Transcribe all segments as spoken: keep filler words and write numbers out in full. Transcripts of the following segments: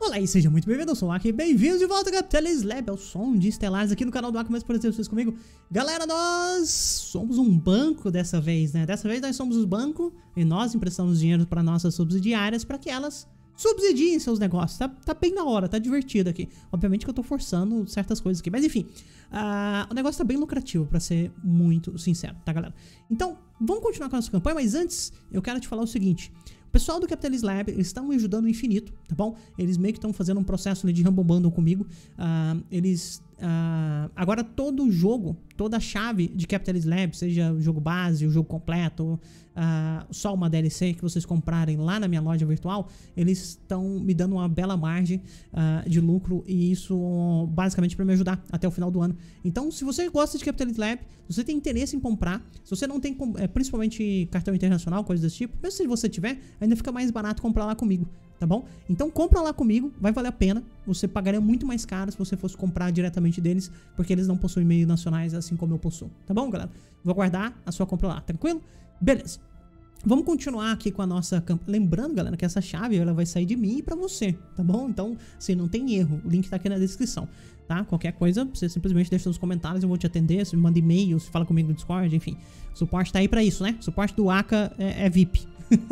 Olá e seja muito bem-vindo, eu sou o Aki, bem-vindos de volta a Capitalist Lab, é o som de Estelares aqui no canal do Aki, mais por vocês comigo. Galera, nós somos um banco dessa vez, né? Dessa vez nós somos o banco e nós emprestamos dinheiro para nossas subsidiárias para que elas subsidiem seus negócios. Tá, tá bem na hora, tá divertido aqui. Obviamente que eu tô forçando certas coisas aqui, mas enfim, uh, o negócio tá bem lucrativo, pra ser muito sincero, tá, galera? Então, vamos continuar com a nossa campanha, mas antes eu quero te falar o seguinte. O pessoal do Capitalist Lab, eles estão me ajudando no infinito, tá bom? Eles meio que estão fazendo um processo ali de Humble Bundle comigo. Uh, eles... Uh, agora todo o jogo, toda a chave de Capitalist Lab, seja o jogo base, o jogo completo, uh, só uma D L C que vocês comprarem lá na minha loja virtual, eles estão me dando uma bela margem uh, de lucro, e isso basicamente para me ajudar até o final do ano. Então, se você gosta de Capitalist Lab, se você tem interesse em comprar, se você não tem é, principalmente cartão internacional, coisas desse tipo, mesmo se você tiver, ainda fica mais barato comprar lá comigo, tá bom? Então compra lá comigo, vai valer a pena. Você pagaria muito mais caro se você fosse comprar diretamente deles, porque eles não possuem meios nacionais assim como eu possuo, tá bom, galera? Vou guardar a sua compra lá, tranquilo? Beleza. Vamos continuar aqui com a nossa campanha. Lembrando, galera, que essa chave ela vai sair de mim e pra você, tá bom? Então, assim, não tem erro. O link tá aqui na descrição, tá? Qualquer coisa, você simplesmente deixa nos comentários, eu vou te atender. Você me manda e-mail, você fala comigo no Discord, enfim. O suporte tá aí pra isso, né? O suporte do Aka é, é V I P.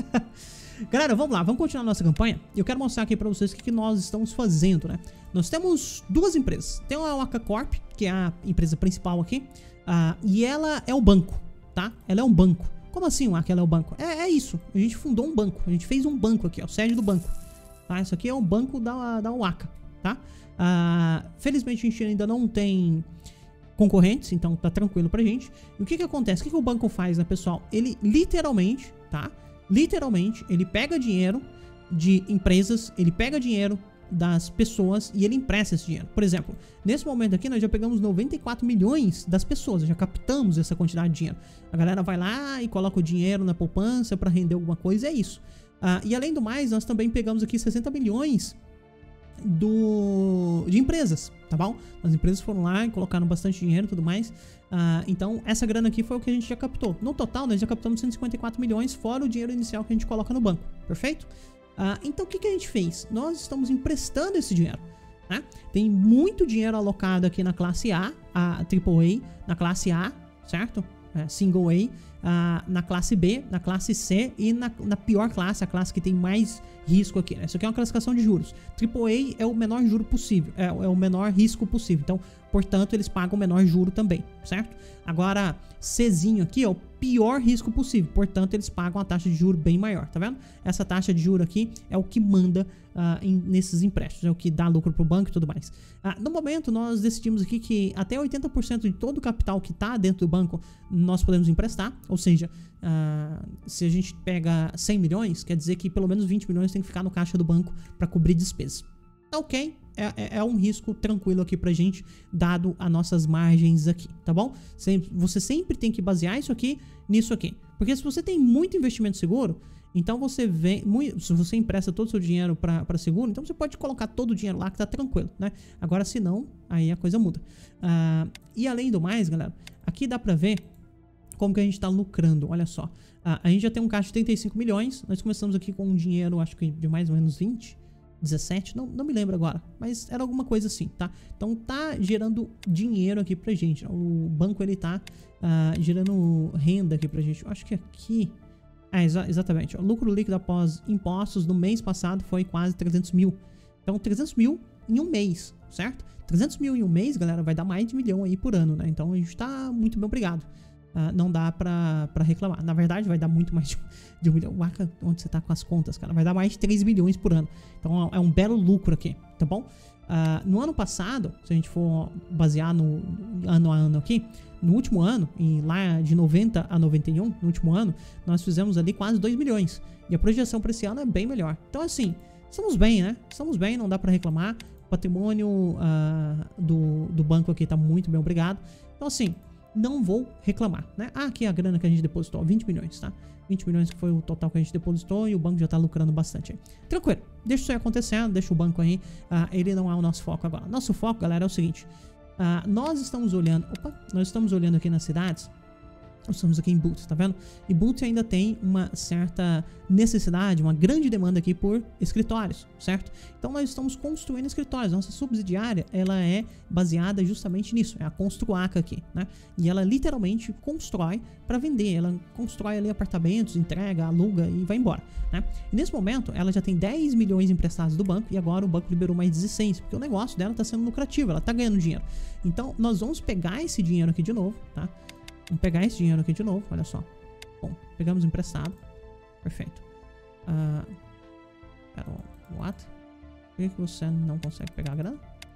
Galera, vamos lá, vamos continuar a nossa campanha. Eu quero mostrar aqui pra vocês o que, que nós estamos fazendo, né? Nós temos duas empresas. Tem a Aka Corp, que é a empresa principal aqui, uh, e ela é o banco, tá? Ela é um banco. Como assim, o Aka, ela é o banco? É, é isso, a gente fundou um banco, a gente fez um banco aqui, ó, sede do banco, tá? Isso aqui é o banco da, da Waka, tá? Uh, felizmente a gente ainda não tem concorrentes, então tá tranquilo pra gente. E o que que acontece? O que que o banco faz, né, pessoal? Ele literalmente, tá? Literalmente, ele pega dinheiro de empresas, ele pega dinheiro das pessoas e ele empresta esse dinheiro. Por exemplo, nesse momento aqui nós já pegamos noventa e quatro milhões das pessoas, já captamos essa quantidade de dinheiro. A galera vai lá e coloca o dinheiro na poupança para render alguma coisa, é isso. Ah, e além do mais, nós também pegamos aqui sessenta milhões do, de empresas, tá bom? As empresas foram lá e colocaram bastante dinheiro e tudo mais. Uh, então essa grana aqui foi o que a gente já captou. No total nós já captamos cento e cinquenta e quatro milhões, fora o dinheiro inicial que a gente coloca no banco, perfeito? Uh, então o que, que a gente fez? Nós estamos emprestando esse dinheiro, né? Tem muito dinheiro alocado aqui na classe A, a Triple A, na classe A, certo? É, single A, uh, na classe B, na classe C e na, na pior classe, a classe que tem mais risco aqui, né? Isso aqui é uma classificação de juros. Triple A é o menor juro possível, é, é o menor risco possível, então, portanto, eles pagam o menor juro também, certo? Agora, Czinho aqui é o pior risco possível, portanto, eles pagam a taxa de juro bem maior, tá vendo? Essa taxa de juro aqui é o que manda uh, em, nesses empréstimos, é o que dá lucro pro banco e tudo mais. Uh, no momento, nós decidimos aqui que até oitenta por cento de todo o capital que tá dentro do banco, nós podemos emprestar, ou seja, uh, se a gente pega cem milhões, quer dizer que pelo menos vinte milhões tem que ficar no caixa do banco para cobrir despesas. Tá ok? É, é, é um risco tranquilo aqui pra gente, dado as nossas margens aqui, tá bom? Sempre, você sempre tem que basear isso aqui nisso aqui. Porque se você tem muito investimento seguro, então você vem, muito, se você empresta todo o seu dinheiro para seguro, então você pode colocar todo o dinheiro lá que tá tranquilo, né? Agora, se não, aí a coisa muda. Uh, e além do mais, galera, aqui dá pra ver como que a gente tá lucrando, olha só. Uh, a gente já tem um caixa de trinta e cinco milhões, nós começamos aqui com um dinheiro, acho que de mais ou menos vinte, dezessete, não, não me lembro agora, mas era alguma coisa assim, tá? Então tá gerando dinheiro aqui pra gente, o banco ele tá uh, gerando renda aqui pra gente, eu acho que aqui, é, exa exatamente, o lucro líquido após impostos no mês passado foi quase trezentos mil, então trezentos mil em um mês, certo? trezentos mil em um mês, galera, vai dar mais de um milhão aí por ano, né? Então a gente tá muito bem obrigado. Uh, não dá pra, pra reclamar. Na verdade, vai dar muito mais de, de um milhão. Waka, onde você tá com as contas, cara? Vai dar mais de três milhões por ano. Então é um belo lucro aqui, tá bom? Uh, no ano passado, se a gente for basear no ano a ano aqui, no último ano, e lá de noventa a noventa e um, no último ano, nós fizemos ali quase dois milhões. E a projeção para esse ano é bem melhor. Então, assim, estamos bem, né? Estamos bem, não dá pra reclamar. O patrimônio uh, do, do banco aqui tá muito bem, obrigado. Então, assim, não vou reclamar, né? Ah, aqui é a grana que a gente depositou, vinte milhões, tá? vinte milhões que foi o total que a gente depositou e o banco já tá lucrando bastante aí. Tranquilo, deixa isso aí acontecendo, deixa o banco aí, uh, ele não é o nosso foco agora. Nosso foco, galera, é o seguinte, uh, nós estamos olhando, opa, nós estamos olhando aqui nas cidades Nós estamos aqui em Boot, tá vendo? E Boot ainda tem uma certa necessidade, uma grande demanda aqui por escritórios, certo? Então nós estamos construindo escritórios. Nossa subsidiária, ela é baseada justamente nisso, é a Construaca aqui, né? E ela literalmente constrói para vender, ela constrói ali apartamentos, entrega, aluga e vai embora, né? E nesse momento, ela já tem dez milhões emprestados do banco e agora o banco liberou mais dezesseis, porque o negócio dela está sendo lucrativo, ela está ganhando dinheiro. Então nós vamos pegar esse dinheiro aqui de novo, tá? Vamos pegar esse dinheiro aqui de novo, olha só. Bom, pegamos emprestado. Perfeito. Uh, pera, what? Por que, que você não consegue pegar a grana?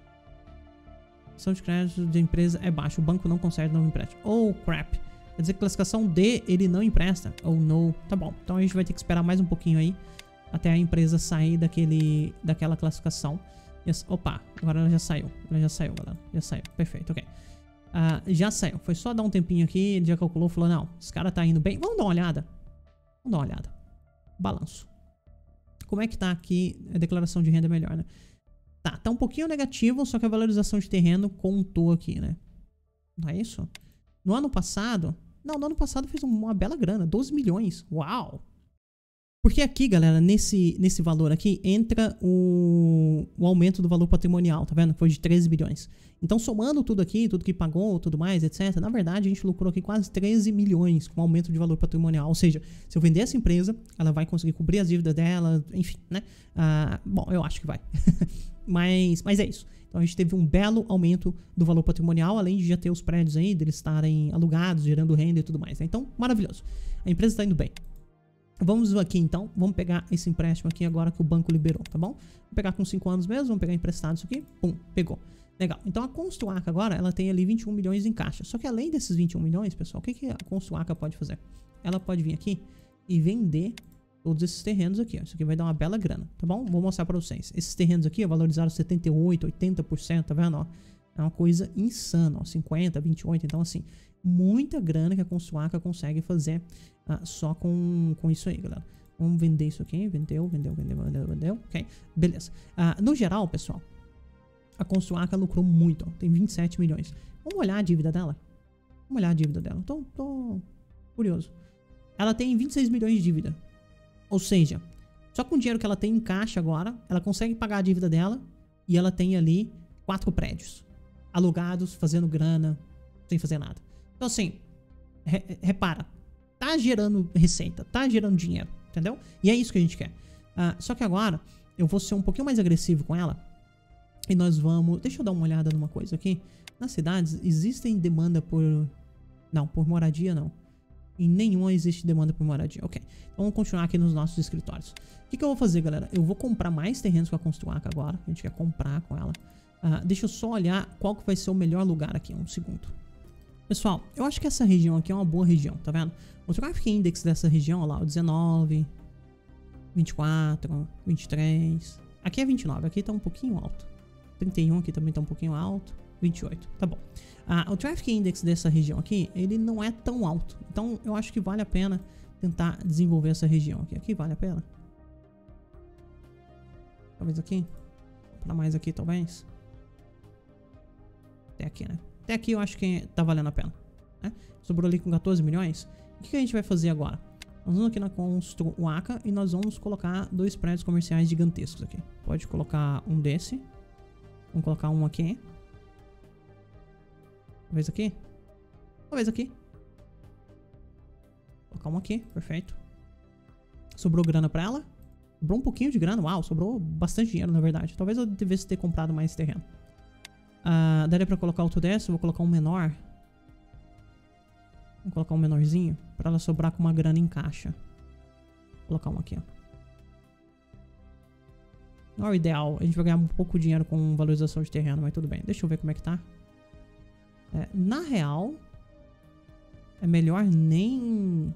Ação de crédito de empresa é baixa. O banco não consegue novo empréstimo. Oh, crap. Quer dizer que classificação D ele não empresta. Oh, no. Tá bom. Então a gente vai ter que esperar mais um pouquinho aí. Até a empresa sair daquele, daquela classificação. Yes. Opa, agora ela já saiu. Ela já saiu, galera. Já saiu. Perfeito, ok. Uh, já saiu. Foi só dar um tempinho aqui. Ele já calculou, falou, não, esse cara tá indo bem. Vamos dar uma olhada. Vamos dar uma olhada. Balanço. Como é que tá aqui a declaração de renda melhor, né? Tá, tá um pouquinho negativo, só que a valorização de terreno contou aqui, né? Não é isso? No ano passado... Não, no ano passado fez uma bela grana. doze milhões. Uau! Porque aqui, galera, nesse, nesse valor aqui, entra o, o aumento do valor patrimonial, tá vendo? Foi de treze bilhões. Então, somando tudo aqui, tudo que pagou, tudo mais, etcétera, na verdade, a gente lucrou aqui quase treze milhões com aumento de valor patrimonial. Ou seja, se eu vender essa empresa, ela vai conseguir cobrir as dívidas dela, enfim, né? Ah, bom, eu acho que vai. mas, mas é isso. Então, a gente teve um belo aumento do valor patrimonial, além de já ter os prédios aí, deles estarem alugados, gerando renda e tudo mais, né? Então, maravilhoso. A empresa está indo bem. Vamos aqui então, vamos pegar esse empréstimo aqui agora que o banco liberou, tá bom? Vou pegar com cinco anos mesmo, vamos pegar emprestado isso aqui, pum, pegou. Legal, então a Construaca agora, ela tem ali vinte e um milhões em caixa. Só que além desses vinte e um milhões, pessoal, o que, que a Construaca pode fazer? Ela pode vir aqui e vender todos esses terrenos aqui, ó. Isso aqui vai dar uma bela grana, tá bom? Vou mostrar pra vocês. Esses terrenos aqui, ó, valorizaram setenta e oito por cento, oitenta por cento, tá vendo, ó? É uma coisa insana, ó, cinquenta, vinte e oito, então assim, muita grana que a Construaca consegue fazer uh, só com, com isso aí, galera. Vamos vender isso aqui, vendeu, vendeu, vendeu, vendeu, vendeu, ok, beleza. Uh, no geral, pessoal, a Construaca lucrou muito, ó, tem vinte e sete milhões. Vamos olhar a dívida dela? Vamos olhar a dívida dela, tô, tô curioso. Ela tem vinte e seis milhões de dívida, ou seja, só com o dinheiro que ela tem em caixa agora, ela consegue pagar a dívida dela e ela tem ali quatro prédios alugados, fazendo grana, sem fazer nada. Então assim, re repara, tá gerando receita, tá gerando dinheiro, entendeu? E é isso que a gente quer. Uh, só que agora, eu vou ser um pouquinho mais agressivo com ela. E nós vamos... Deixa eu dar uma olhada numa coisa aqui. Nas cidades, existem demanda por... Não, por moradia não. Em nenhuma existe demanda por moradia. Ok, então vamos continuar aqui nos nossos escritórios. O que, que eu vou fazer, galera? Eu vou comprar mais terrenos com a Construaca agora. A gente quer comprar com ela. Uh, deixa eu só olhar qual que vai ser o melhor lugar aqui. Um segundo. Pessoal, eu acho que essa região aqui é uma boa região, tá vendo? O Traffic Index dessa região, ó lá, o dezenove, vinte e quatro, vinte e três. Aqui é vinte e nove, aqui tá um pouquinho alto. trinta e um aqui também tá um pouquinho alto. vinte e oito, tá bom. Ah, o Traffic Index dessa região aqui, ele não é tão alto. Então, eu acho que vale a pena tentar desenvolver essa região aqui. Aqui vale a pena? Talvez aqui? Comprar mais aqui, talvez? Até aqui, né? Até aqui eu acho que tá valendo a pena, né? Sobrou ali com quatorze milhões. O que, que a gente vai fazer agora? Nós vamos aqui na Construaca e nós vamos colocar dois prédios comerciais gigantescos aqui. Pode colocar um desse. Vamos colocar um aqui. Talvez aqui. Talvez aqui. Vou colocar um aqui, perfeito. Sobrou grana pra ela. Sobrou um pouquinho de grana, uau, sobrou bastante dinheiro na verdade. Talvez eu devesse ter comprado mais terreno. Uh, daria pra colocar outro desse, vou colocar um menor. Vou colocar um menorzinho pra ela sobrar com uma grana em caixa. Vou colocar um aqui, ó. Não é o ideal, a gente vai ganhar um pouco de dinheiro com valorização de terreno, mas tudo bem. Deixa eu ver como é que tá. É, na real, é melhor nem...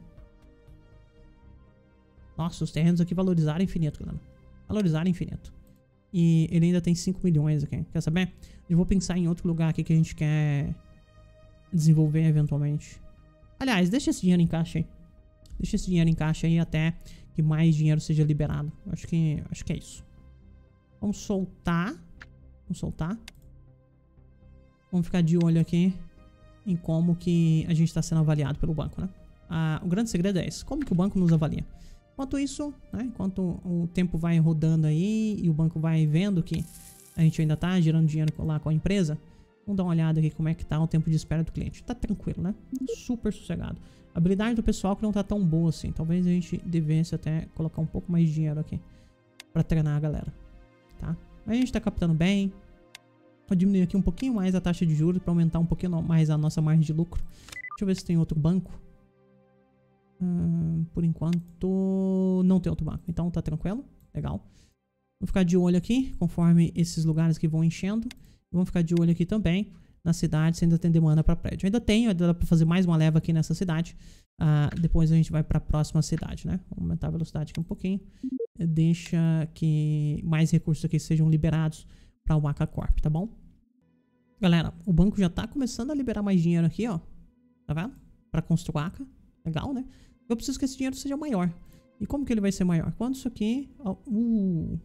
Nossa, os terrenos aqui valorizaram infinito, galera. Valorizaram infinito. E ele ainda tem cinco milhões aqui. Quer saber? Eu vou pensar em outro lugar aqui que a gente quer desenvolver eventualmente. Aliás, deixa esse dinheiro em caixa aí. Deixa esse dinheiro em caixa aí até que mais dinheiro seja liberado. Acho que, acho que é isso. Vamos soltar. Vamos soltar. Vamos ficar de olho aqui em como que a gente está sendo avaliado pelo banco, né? Ah, o grande segredo é esse. Como que o banco nos avalia? Enquanto isso, né, enquanto o tempo vai rodando aí e o banco vai vendo que a gente ainda tá gerando dinheiro lá com a empresa, vamos dar uma olhada aqui como é que tá o tempo de espera do cliente. Tá tranquilo, né? Super sossegado. A habilidade do pessoal que não tá tão boa assim. Talvez a gente devesse até colocar um pouco mais de dinheiro aqui pra treinar a galera, tá? Mas a gente tá captando bem. Vou diminuir aqui um pouquinho mais a taxa de juros pra aumentar um pouquinho mais a nossa margem de lucro. Deixa eu ver se tem outro banco. Hum, por enquanto não tem outro banco, então tá tranquilo, legal. Vou ficar de olho aqui conforme esses lugares que vão enchendo. Vamos ficar de olho aqui também na cidade se ainda tem demanda para prédio. Ainda tem, ainda dá para fazer mais uma leva aqui nessa cidade. Uh, depois a gente vai para a próxima cidade, né? Vamos aumentar a velocidade aqui um pouquinho. Deixa que mais recursos aqui sejam liberados para o Waka Corp, tá bom? Galera, o banco já tá começando a liberar mais dinheiro aqui, ó. Tá vendo? Para construir Waka. Legal, né? Eu preciso que esse dinheiro seja maior. E como que ele vai ser maior? Quando isso aqui... Uh,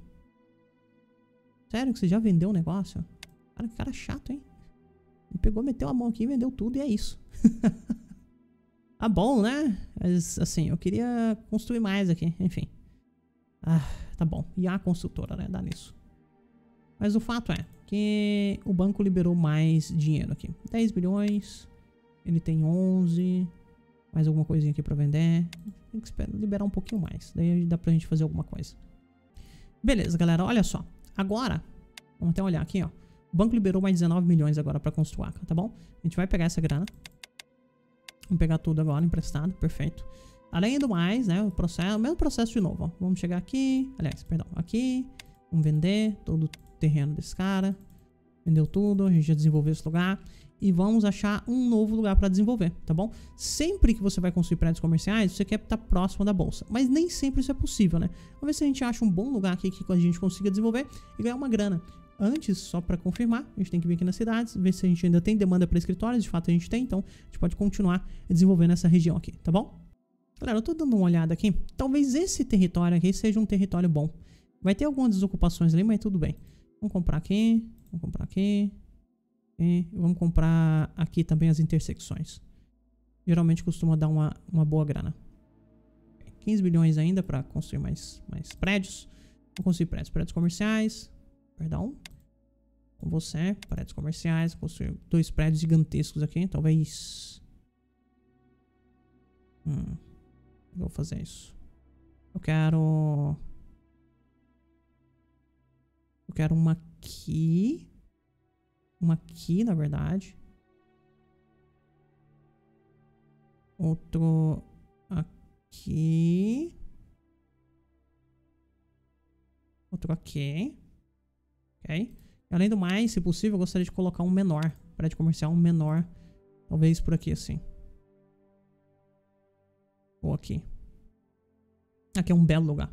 sério que você já vendeu um negócio? Cara, que cara chato, hein? Ele pegou, meteu a mão aqui, vendeu tudo e é isso. Tá bom, né? Mas, assim, eu queria construir mais aqui. Enfim. Ah, tá bom. E a construtora, né? Dá nisso. Mas o fato é que o banco liberou mais dinheiro aqui. dez bilhões. Ele tem onze... Mais alguma coisinha aqui pra vender. Tem que esperar, liberar um pouquinho mais. Daí dá pra gente fazer alguma coisa. Beleza, galera. Olha só. Agora, vamos até olhar aqui, ó. O banco liberou mais dezenove milhões agora pra construir, tá bom? A gente vai pegar essa grana. Vamos pegar tudo agora, emprestado. Perfeito. Além do mais, né? O processo, o mesmo processo de novo, ó. Vamos chegar aqui. Aliás, perdão. Aqui. Vamos vender todo o terreno desse cara. Vendeu tudo. A gente já desenvolveu esse lugar. E vamos achar um novo lugar para desenvolver, tá bom? Sempre que você vai construir prédios comerciais, você quer estar próximo da bolsa. Mas nem sempre isso é possível, né? Vamos ver se a gente acha um bom lugar aqui que a gente consiga desenvolver e ganhar uma grana. Antes, só para confirmar, a gente tem que vir aqui nas cidades, ver se a gente ainda tem demanda para escritórios. De fato a gente tem, então a gente pode continuar desenvolvendo essa região aqui, tá bom? Galera, eu tô dando uma olhada aqui. Talvez esse território aqui seja um território bom. Vai ter algumas desocupações ali, mas tudo bem. Vamos comprar aqui, vamos comprar aqui. E vamos comprar aqui também as intersecções. Geralmente costuma dar uma, uma boa grana. quinze bilhões ainda para construir mais, mais prédios. Vou construir prédios, prédios comerciais. Perdão. Com você, prédios comerciais. Construir dois prédios gigantescos aqui. Talvez. Hum. Vou fazer isso. Eu quero. Eu quero uma aqui. Uma aqui, na verdade. Outro aqui. Outro aqui. Ok. Além do mais, se possível, eu gostaria de colocar um menor. Prédio comercial, um menor. Talvez por aqui, assim. Ou aqui. Aqui é um belo lugar.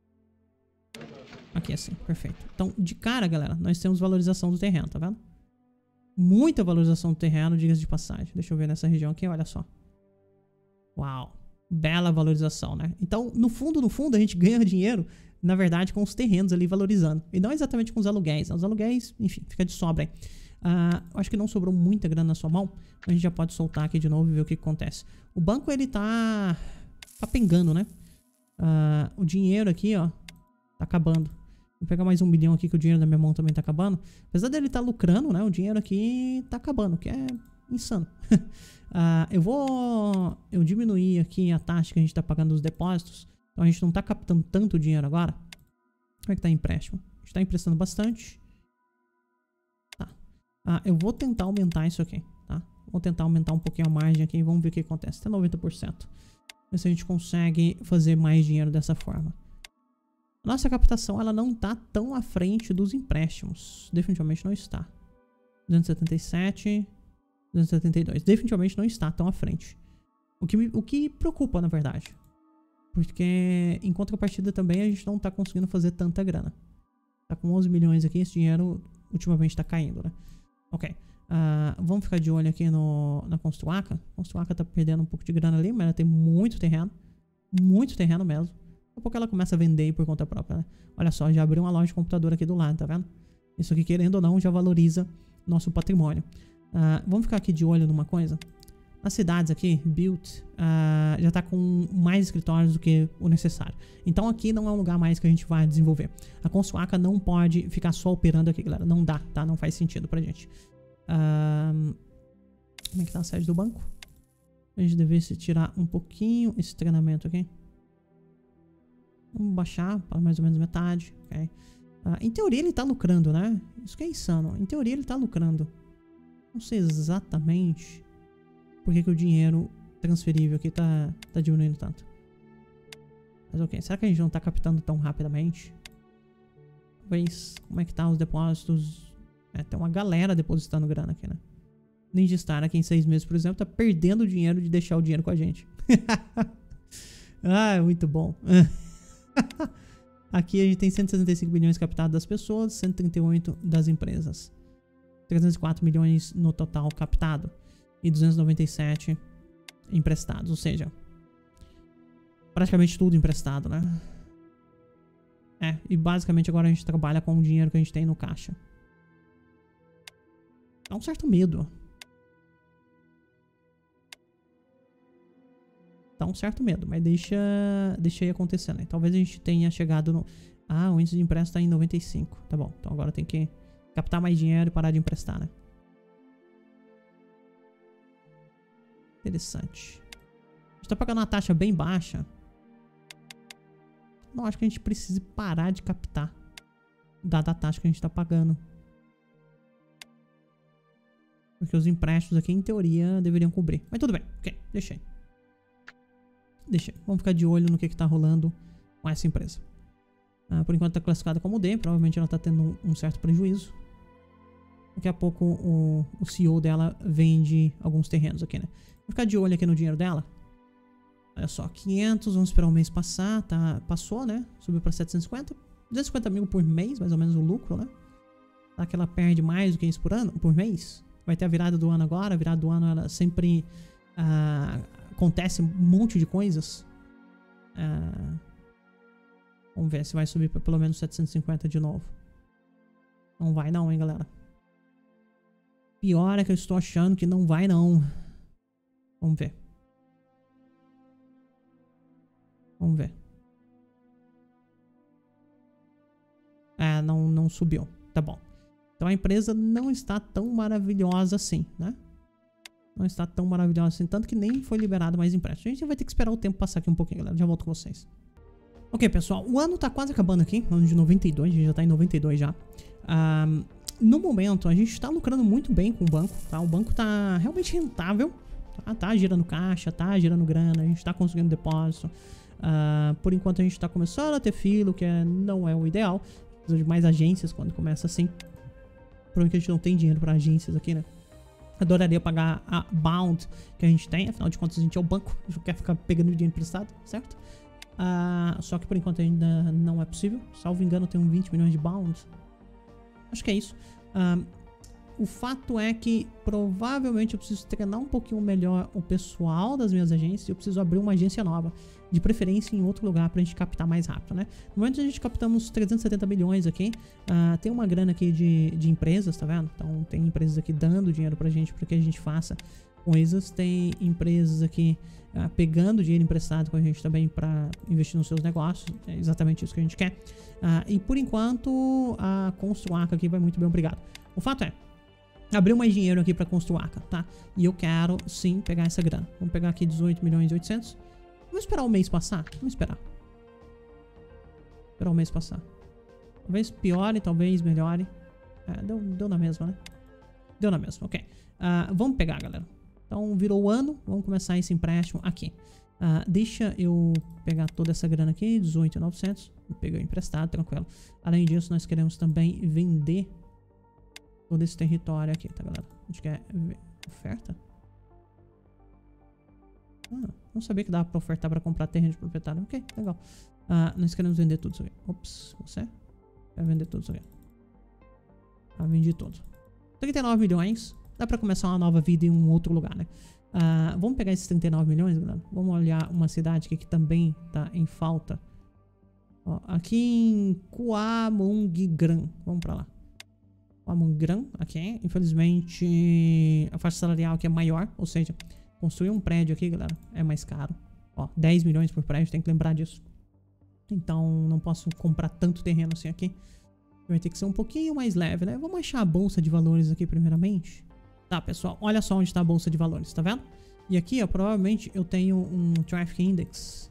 Aqui assim, perfeito. Então, de cara, galera, nós temos valorização do terreno, tá vendo? Muita valorização do terreno, diga-se de passagem. Deixa eu ver nessa região aqui, olha só. Uau. Bela valorização, né? Então, no fundo, no fundo, a gente ganha dinheiro, na verdade, com os terrenos ali valorizando. E não exatamente com os aluguéis. Os aluguéis, enfim, fica de sobra aí. Uh, acho que não sobrou muita grana na sua mão. A gente já pode soltar aqui de novo e ver o que, que acontece. O banco, ele tá... Tá pengando, né? Uh, o dinheiro aqui, ó, tá acabando. Vou pegar mais um bilhão aqui, que o dinheiro da minha mão também tá acabando. Apesar dele tá lucrando, né? O dinheiro aqui tá acabando, que é insano. uh, eu vou... Eu diminuir aqui a taxa que a gente tá pagando dos depósitos. Então a gente não tá captando tanto dinheiro agora. Como é que tá empréstimo? A gente tá emprestando bastante. Tá. Uh, eu vou tentar aumentar isso aqui, tá? Vou tentar aumentar um pouquinho a margem aqui e vamos ver o que acontece. Até noventa por cento. Ver se a gente consegue fazer mais dinheiro dessa forma. Nossa captação, ela não tá tão à frente dos empréstimos. Definitivamente não está. duzentos e setenta e sete, duzentos e setenta e dois. Definitivamente não está tão à frente. O que, me, o que preocupa, na verdade. Porque em contrapartida também a gente não tá conseguindo fazer tanta grana. Tá com onze milhões aqui, esse dinheiro ultimamente tá caindo, né? Ok. Uh, vamos ficar de olho aqui no, na Construaca. A Construaca tá perdendo um pouco de grana ali, mas ela tem muito terreno. Muito terreno mesmo. Daqui a pouco ela começa a vender por conta própria, né? Olha só, já abriu uma loja de computador aqui do lado, tá vendo? Isso aqui, querendo ou não, já valoriza nosso patrimônio. Uh, vamos ficar aqui de olho numa coisa. Nas cidades aqui, built, uh, já tá com mais escritórios do que o necessário. Então aqui não é um lugar mais que a gente vai desenvolver. A Construaca não pode ficar só operando aqui, galera. Não dá, tá? Não faz sentido pra gente. Uh, como é que tá a sede do banco? A gente devesse tirar um pouquinho esse treinamento aqui. Vamos baixar para mais ou menos metade, ok? Uh, em teoria ele tá lucrando, né? Isso que é insano. Em teoria ele tá lucrando. Não sei exatamente por que, que o dinheiro transferível aqui tá, tá diminuindo tanto. Mas ok, será que a gente não tá captando tão rapidamente? Talvez, como é que tá os depósitos? É, tem uma galera depositando grana aqui, né? Ninja Star aqui em seis meses, por exemplo, tá perdendo o dinheiro de deixar o dinheiro com a gente. Ah, muito bom. Aqui a gente tem cento e sessenta e cinco bilhões captados das pessoas, cento e trinta e oito das empresas. trezentos e quatro milhões no total captado. E duzentos e noventa e sete emprestados. Ou seja, praticamente tudo emprestado, né? É, e basicamente agora a gente trabalha com o dinheiro que a gente tem no caixa. Dá um certo medo. Dá um certo medo, mas deixa, deixa aí acontecer, né? Talvez a gente tenha chegado no... Ah, o índice de empréstimo tá em noventa e cinco. Tá bom, então agora tem que captar mais dinheiro e parar de emprestar, né? Interessante. A gente tá pagando uma taxa bem baixa. Não acho que a gente precise parar de captar, dada a taxa que a gente tá pagando. Porque os empréstimos aqui, em teoria, deveriam cobrir. Mas tudo bem, ok, deixei. Deixei. Vamos ficar de olho no que que tá rolando com essa empresa. Ah, por enquanto tá classificada como D, provavelmente ela tá tendo um, um certo prejuízo. Daqui a pouco o, o C E O dela vende alguns terrenos aqui, né? Vou ficar de olho aqui no dinheiro dela. Olha só, quinhentos, vamos esperar o mês passar, tá? Passou, né? Subiu pra setecentos e cinquenta. duzentos e cinquenta mil por mês, mais ou menos o lucro, né? Tá que ela perde mais do que isso por ano, por mês. Vai ter a virada do ano agora, a virada do ano ela sempre ah, acontece um monte de coisas. Ah, vamos ver se vai subir pra pelo menos setecentos e cinquenta de novo. Não vai não, hein, galera. Pior é que eu estou achando que não vai não. Vamos ver. Vamos ver. É, não, não subiu. Tá bom. Então a empresa não está tão maravilhosa assim, né? Não está tão maravilhosa assim. Tanto que nem foi liberado mais empréstimo. A gente vai ter que esperar o tempo passar aqui um pouquinho, galera. Já volto com vocês. Ok, pessoal. O ano tá quase acabando aqui. Ano de noventa e dois. A gente já tá em noventa e dois já. Um, no momento, a gente tá lucrando muito bem com o banco, tá? O banco tá realmente rentável. Tá, tá girando caixa, tá girando grana. A gente tá conseguindo depósito. Uh, por enquanto a gente tá começando a ter filo, que é, não é o ideal. Precisa de mais agências quando começa assim. Provavelmente a gente não tem dinheiro pra agências aqui, né? Adoraria pagar a bound que a gente tem. Afinal de contas a gente é o banco. A gente não quer ficar pegando dinheiro emprestado, certo? Uh, só que por enquanto ainda não é possível. Salvo engano tem uns vinte milhões de bound. Acho que é isso. Uh, o fato é que provavelmente eu preciso treinar um pouquinho melhor o pessoal das minhas agências. Eu preciso abrir uma agência nova. De preferência em outro lugar pra gente captar mais rápido, né? No momento a gente captamos trezentos e setenta milhões aqui. Uh, tem uma grana aqui de, de empresas, tá vendo? Então tem empresas aqui dando dinheiro pra gente para que a gente faça coisas. Tem empresas aqui uh, pegando dinheiro emprestado com a gente também pra investir nos seus negócios. É exatamente isso que a gente quer. Uh, e por enquanto a Construaca aqui vai muito bem, obrigado. O fato é, abriu mais dinheiro aqui pra Construaca, tá? E eu quero sim pegar essa grana. Vamos pegar aqui dezoito milhões e oitocentos. Vamos esperar o mês passar? Vamos esperar. Esperar o mês passar. Talvez piore, talvez melhore. É, deu, deu na mesma, né? Deu na mesma, ok. Uh, vamos pegar, galera. Então, virou o ano. Vamos começar esse empréstimo aqui. Uh, deixa eu pegar toda essa grana aqui. dezoito mil e novecentos. Vou pegar emprestado, tranquilo. Além disso, nós queremos também vender todo esse território aqui, tá, galera? A gente quer ver oferta. Ah, não sabia que dava pra ofertar pra comprar terreno de proprietário. Ok, legal. Ah, nós queremos vender tudo isso aqui. Ops, você? Quer vender tudo isso aqui. Ah, vendi tudo. trinta e nove milhões. Dá pra começar uma nova vida em um outro lugar, né? Ah, vamos pegar esses trinta e nove milhões, galera. Vamos olhar uma cidade aqui que também tá em falta. Ó, aqui em Kuamongigran. Vamos pra lá. O Amongran aqui. Infelizmente, a faixa salarial aqui é maior. Ou seja, construir um prédio aqui, galera, é mais caro. Ó, dez milhões por prédio, tem que lembrar disso. Então, não posso comprar tanto terreno assim aqui. Vai ter que ser um pouquinho mais leve, né? Vamos achar a bolsa de valores aqui primeiramente. Tá, pessoal, olha só onde está a bolsa de valores, tá vendo? E aqui, ó, provavelmente eu tenho um Traffic Index.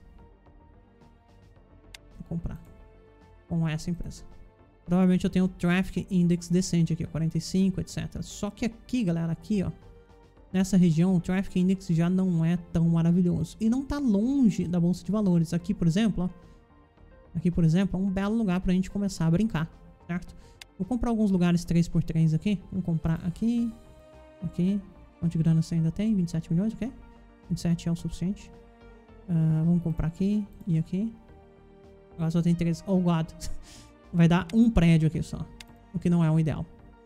Vou comprar com essa empresa. Provavelmente eu tenho um Traffic Index decente aqui, ó, quarenta e cinco, etcétera. Só que aqui, galera, aqui, ó, nessa região, o Traffic Index já não é tão maravilhoso. E não tá longe da bolsa de valores. Aqui, por exemplo, ó. Aqui, por exemplo, é um belo lugar pra gente começar a brincar, certo? Vou comprar alguns lugares três por três aqui. Vamos comprar aqui, aqui. Quanto de grana você ainda tem? vinte e sete milhões, ok? vinte e sete é o suficiente. Uh, vamos comprar aqui e aqui. Agora só tem três. Oh, God. Vai dar um prédio aqui só. O que não é o ideal.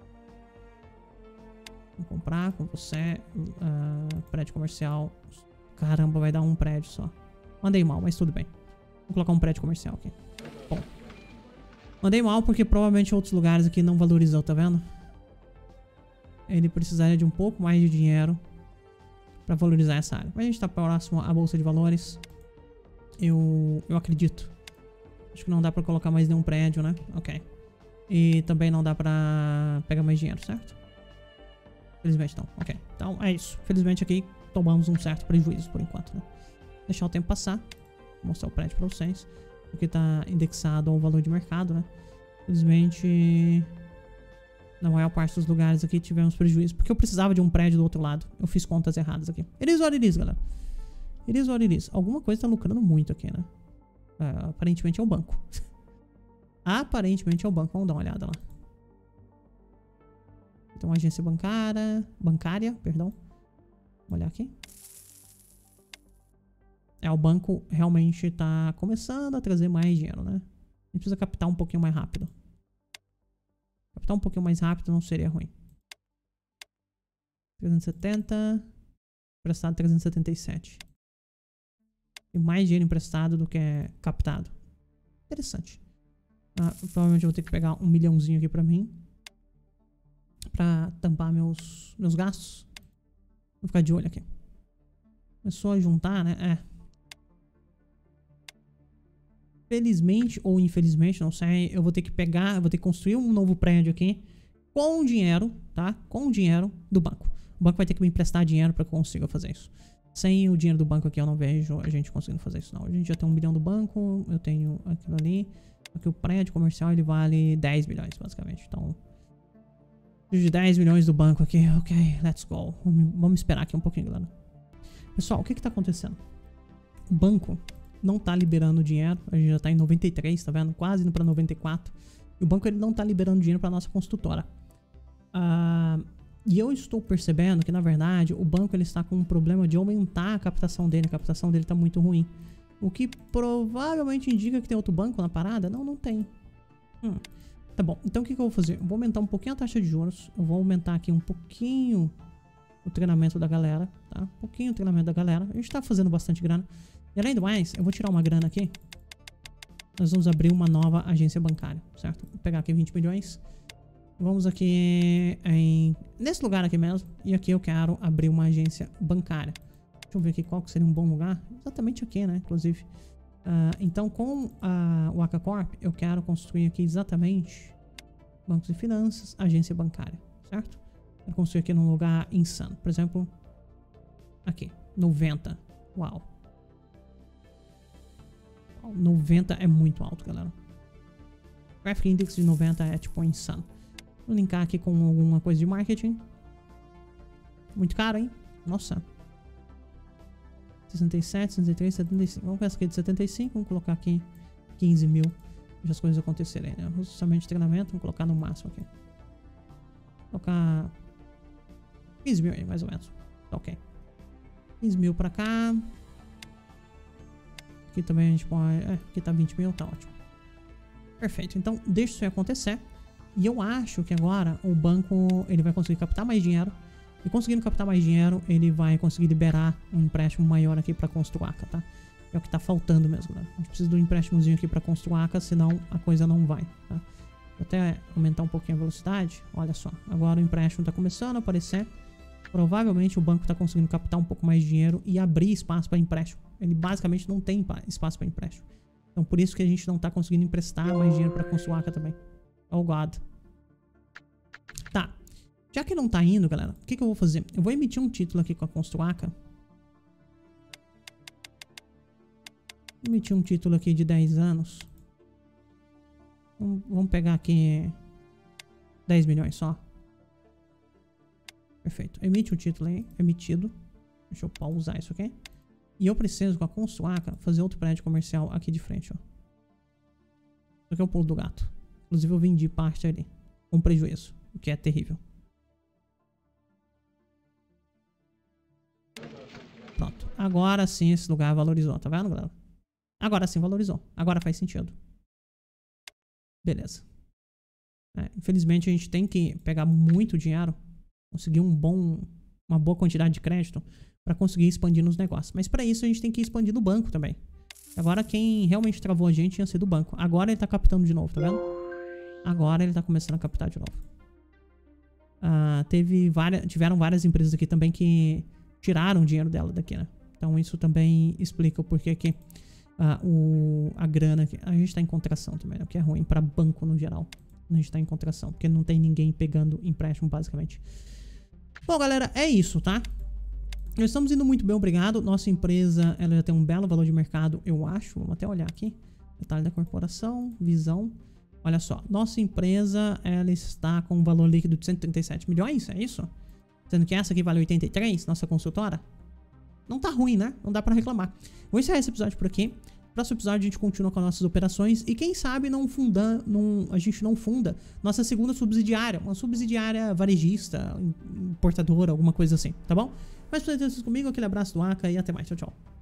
Vou comprar com você. Uh, prédio comercial. Caramba, vai dar um prédio só. Mandei mal, mas tudo bem. Vou colocar um prédio comercial aqui. Bom. Mandei mal porque provavelmente outros lugares aqui não valorizou, tá vendo? Ele precisaria de um pouco mais de dinheiro pra valorizar essa área. Mas a gente tá próximo à bolsa de valores. Eu, eu acredito. Acho que não dá pra colocar mais nenhum prédio, né? Ok. E também não dá pra pegar mais dinheiro, certo? Felizmente não. Ok. Então é isso. Felizmente aqui tomamos um certo prejuízo por enquanto, né? Deixar o tempo passar. Vou mostrar o prédio pra vocês. Porque tá indexado ao valor de mercado, né? Felizmente, na maior parte dos lugares aqui tivemos prejuízo. Porque eu precisava de um prédio do outro lado. Eu fiz contas erradas aqui. It is what it is, galera. It is what it is. Alguma coisa tá lucrando muito aqui, né? Uh, aparentemente é o banco. Aparentemente é o banco. Vamos dar uma olhada lá. Tem uma agência bancária. Bancária, perdão. Vamos olhar aqui. É, o banco realmente tá começando a trazer mais dinheiro, né? A gente precisa captar um pouquinho mais rápido. Captar um pouquinho mais rápido não seria ruim. trezentos e setenta. Emprestado trezentos e setenta e sete. Tem mais dinheiro emprestado do que é captado. Interessante. Ah, provavelmente eu vou ter que pegar um milhãozinho aqui pra mim. Pra tampar meus, meus gastos. Vou ficar de olho aqui. Começou a juntar, né? É. Felizmente ou infelizmente, não sei, eu vou ter que pegar, eu vou ter que construir um novo prédio aqui com o dinheiro, tá? Com o dinheiro do banco. O banco vai ter que me emprestar dinheiro para que eu consiga fazer isso. Sem o dinheiro do banco aqui eu não vejo a gente conseguindo fazer isso não. A gente já tem um bilhão do banco, eu tenho aquilo ali. Aqui o prédio comercial ele vale dez milhões basicamente, então... De dez milhões do banco aqui, ok, let's go. Vamos, vamos esperar aqui um pouquinho, galera. Pessoal, o que que tá acontecendo? O banco não tá liberando dinheiro, a gente já tá em noventa e três, tá vendo? Quase indo pra noventa e quatro. E o banco ele não tá liberando dinheiro pra nossa construtora. Uh, e eu estou percebendo que, na verdade, o banco ele está com um problema de aumentar a captação dele. A captação dele tá muito ruim. O que provavelmente indica que tem outro banco na parada? Não, não tem. Hum. Tá bom, então o que que eu vou fazer? Eu vou aumentar um pouquinho a taxa de juros. Eu vou aumentar aqui um pouquinho o treinamento da galera, tá? Um pouquinho o treinamento da galera. A gente tá fazendo bastante grana. E além do mais, eu vou tirar uma grana aqui. Nós vamos abrir uma nova agência bancária, certo? Vou pegar aqui vinte milhões. Vamos aqui em... nesse lugar aqui mesmo. E aqui eu quero abrir uma agência bancária. Deixa eu ver aqui qual que seria um bom lugar. Exatamente aqui, né? Inclusive. Uh, então, com a, o Aka Corp, eu quero construir aqui exatamente bancos e finanças, agência bancária, certo? Quero construir aqui num lugar insano. Por exemplo, aqui, noventa. Uau. noventa é muito alto, galera. Traffic Index de noventa é tipo insano. Vou linkar aqui com alguma coisa de marketing. Muito caro, hein? Nossa. sessenta e sete, sessenta e três, setenta e cinco. Vamos com essa aqui de setenta e cinco. Vamos colocar aqui quinze mil. Deixa as coisas acontecerem, né? Somente de treinamento. Vamos colocar no máximo aqui. Vou colocar quinze mil aí, mais ou menos. Tá ok. quinze mil pra cá. Aqui também a gente pode... É, aqui tá vinte mil, tá ótimo. Perfeito. Então, deixa isso aí acontecer. E eu acho que agora o banco ele vai conseguir captar mais dinheiro. E conseguindo captar mais dinheiro, ele vai conseguir liberar um empréstimo maior aqui pra Construaca, tá? É o que tá faltando mesmo, né? A gente precisa de um empréstimozinho aqui pra Construaca, senão a coisa não vai, tá? Vou até aumentar um pouquinho a velocidade. Olha só, agora o empréstimo está começando a aparecer. Provavelmente o banco está conseguindo captar um pouco mais de dinheiro e abrir espaço para empréstimo. Ele basicamente não tem espaço para empréstimo. Então por isso que a gente não está conseguindo emprestar mais dinheiro para a Construaca também. Oh God. Tá. Já que não tá indo, galera, o que, que eu vou fazer? Eu vou emitir um título aqui com a Construaca. Emitir um título aqui de dez anos. Vamos pegar aqui dez milhões só. Perfeito. Emite um título aí. Emitido. Deixa eu pausar isso aqui. E eu preciso, com a Construaca, fazer outro prédio comercial aqui de frente, ó. Isso aqui é o pulo do gato. Inclusive eu vendi parte ali. Com prejuízo. O que é terrível. Pronto. Agora sim esse lugar valorizou. Tá vendo, galera? Agora sim valorizou. Agora faz sentido. Beleza. É, infelizmente a gente tem que pegar muito dinheiro. Conseguir um bom, uma boa quantidade de crédito para conseguir expandir nos negócios. Mas para isso a gente tem que expandir no banco também. Agora quem realmente travou a gente tinha sido o banco. Agora ele tá captando de novo, tá vendo? Agora ele tá começando a captar de novo. Ah, teve várias, tiveram várias empresas aqui também que tiraram o dinheiro dela daqui, né? Então isso também explica o porquê que ah, o, a grana... A gente tá em contração também, né? O que é ruim para banco no geral. A gente tá em contração, porque não tem ninguém pegando empréstimo, basicamente. Bom, galera, é isso, tá? Nós estamos indo muito bem, obrigado. Nossa empresa, ela já tem um belo valor de mercado, eu acho. Vamos até olhar aqui. Detalhe da corporação, visão. Olha só, nossa empresa, ela está com um valor líquido de cento e trinta e sete milhões, é isso? Sendo que essa aqui vale oitenta e três, nossa consultora. Não tá ruim, né? Não dá pra reclamar. Vou encerrar esse episódio por aqui. Próximo episódio a gente continua com as nossas operações e quem sabe não funda, não, a gente não funda nossa segunda subsidiária, uma subsidiária varejista, importadora, alguma coisa assim, tá bom? Mas por ter sido comigo, aquele abraço do Aka e até mais, tchau, tchau.